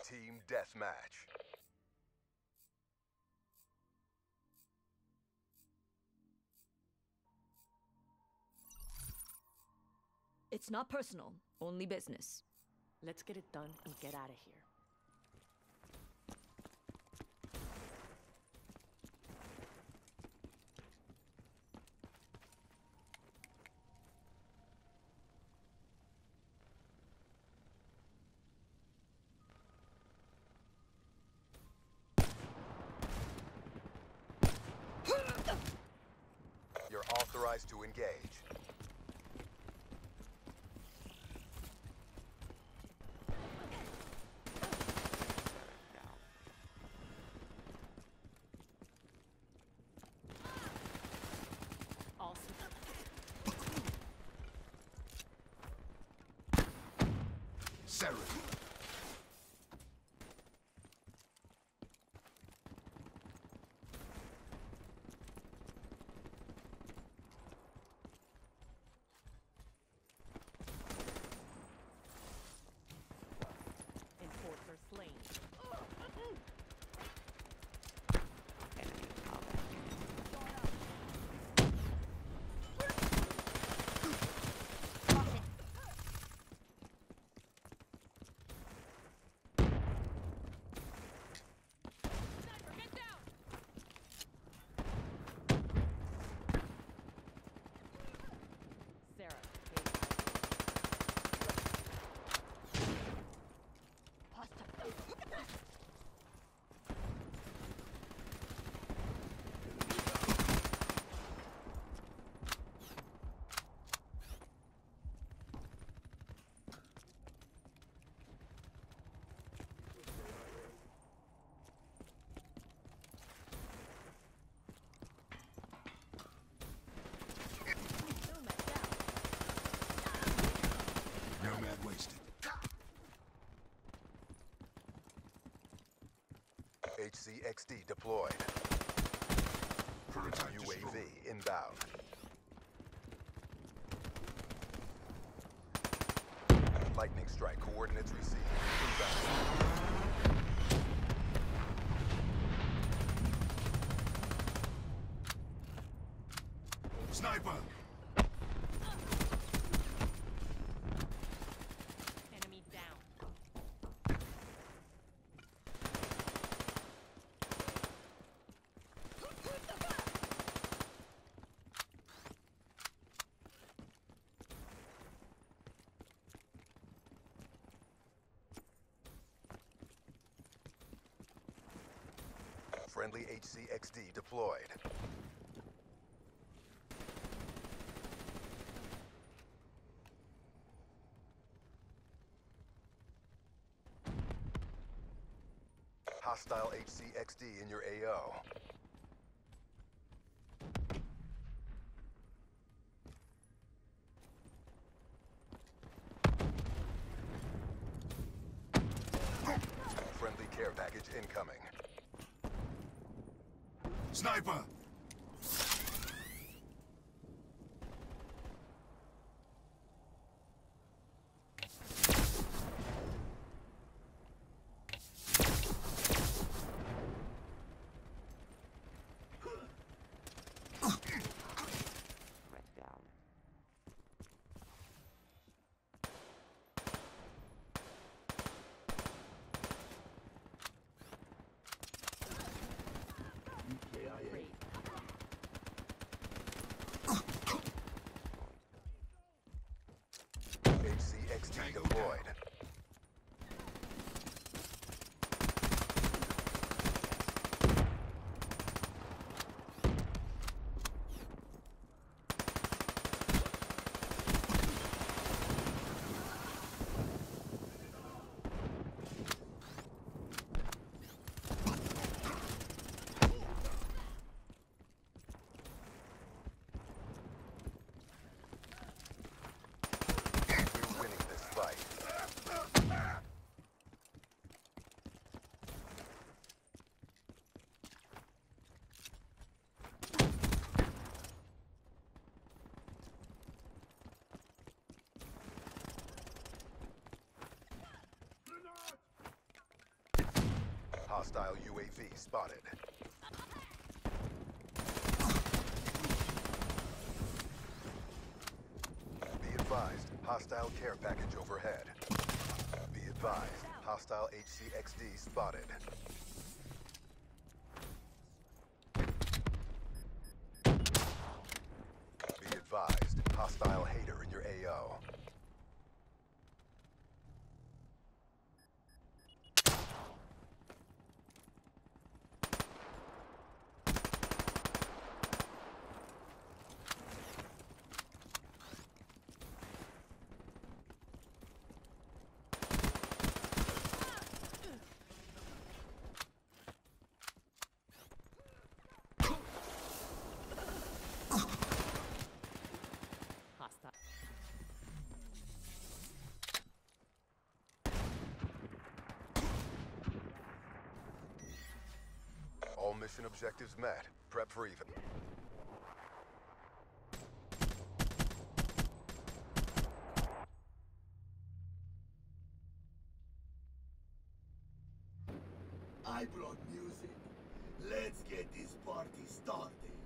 Team Deathmatch. It's not personal, only business. Let's get it done and get out of here. You're authorized to engage. Sarah. Enforcer slain. Sarah. Nomad wasted. HCXD deployed. Prototype UAV destroyed. inbound. Lightning strike coordinates received. Inbound. Sniper! Enemy down. Friendly HCXD deployed. Hostile HCXD in your AO. Friendly care package incoming. Sniper! Great. HCXD deployed. We're winning this fight. Hostile UAV spotted. Be advised, hostile care package overhead. Be advised, hostile HCXD spotted. Be advised, hostile hater in your AO. Hostile. All mission objectives met. Prep for even. I brought music. Let's get this party started.